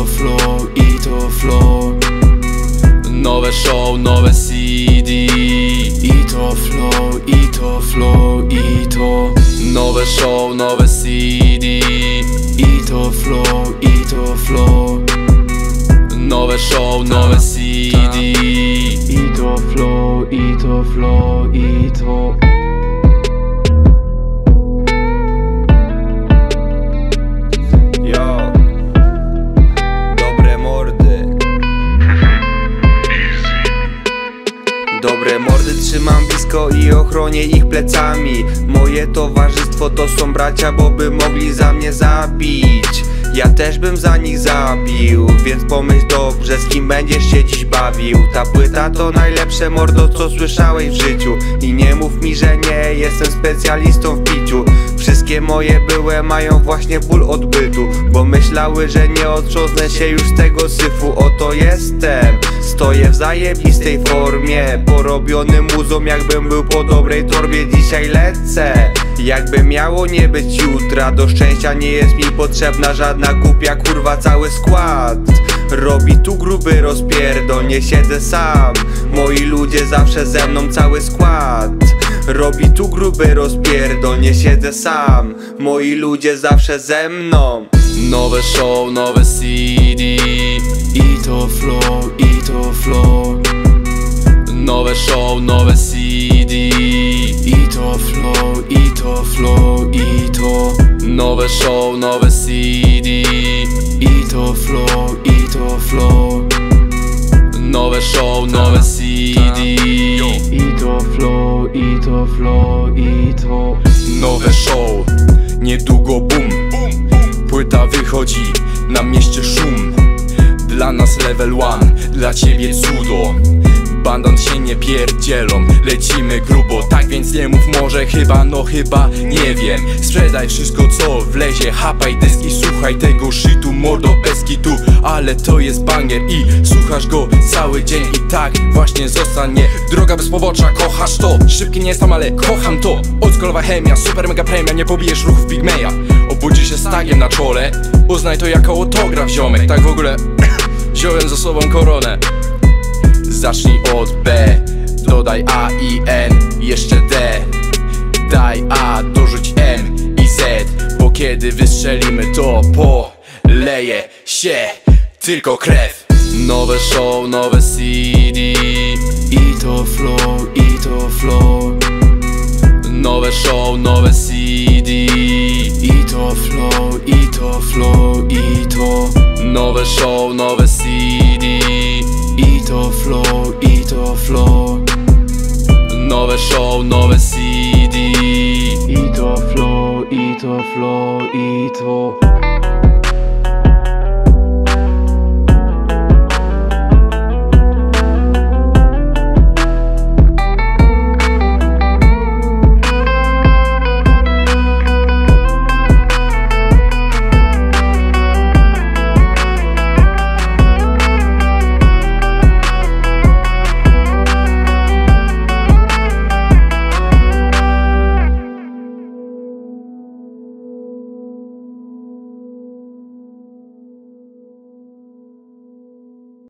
flow, i to flow. Nowe show, nowe CD, i to flow, i to flow, i to. Nowe show, nowe CD, i to flow, i to flow. Nowe show, nowe CD, i to flow, i to flow, i to. Yo, dobre mordy. Dobre mordy trzymam blisko i ochronię ich plecami. Moje towarzystwo to są bracia, bo by mogli za mnie zabić. Ja też bym za nich zabił, więc pomyśl dobrze, z kim będziesz się dziś bawił. Ta płyta to najlepsze mordo, co słyszałeś w życiu. I nie mów mi, że nie jestem specjalistą w piciu. Wszystkie moje były mają właśnie ból odbytu, bo myślały, że nie otrząsnę się już z tego syfu. Oto jestem, stoję w zajebistej formie, porobiony muzą, jakbym był po dobrej torbie. Dzisiaj lecę, jakby miało nie być jutra. Do szczęścia nie jest mi potrzebna żadna kupia, kurwa cały skład robi tu gruby rozpierdol, nie siedzę sam. Moi ludzie zawsze ze mną, cały skład robi tu gruby rozpierdol, nie siedzę sam. Moi ludzie zawsze ze mną. Nowe show, nowe CD, i to flow, i to flow. Nowe show, nowe CD, i to flow, i to flow, i to. Nowe show, nowe CD, i to flow, i to flow. Nowe show, nowe CD, i to flow, i to flow, i to. Nowe show, niedługo boom. Płyta wychodzi, na mieście szum. Dla nas level 1, dla ciebie cudo. Bandant się nie pierdzielą, lecimy grubo. Tak więc nie mów może, chyba, no chyba, nie wiem. Sprzedaj wszystko co wlezie, chapaj dysk i słuchaj tego shitu, mordo bez kitu. Ale to jest banger i słuchasz go cały dzień. I tak właśnie zostanie droga bez pobocza, kochasz to. Szybki nie jestem, ale kocham to. Oldschoolowa chemia, super mega premia, nie pobijesz ruchów pigmeja. Obudzisz się z tagiem na czole, uznaj to jako autograf, ziomek. Tak w ogóle wziąłem ze sobą koronę. Zacznij od B, dodaj A i N, jeszcze D. Daj A, dorzuć M i Z, bo kiedy wystrzelimy to poleje się tylko krew. Nowe show, nowe CD, i to flow, i to flow. Nowe show, nowe CD, i to flow, i to flow, i to. Nowe show, nowe CD, i to flow, i to flow. Nowe show, nowe CD, i to flow, i to flow, i to.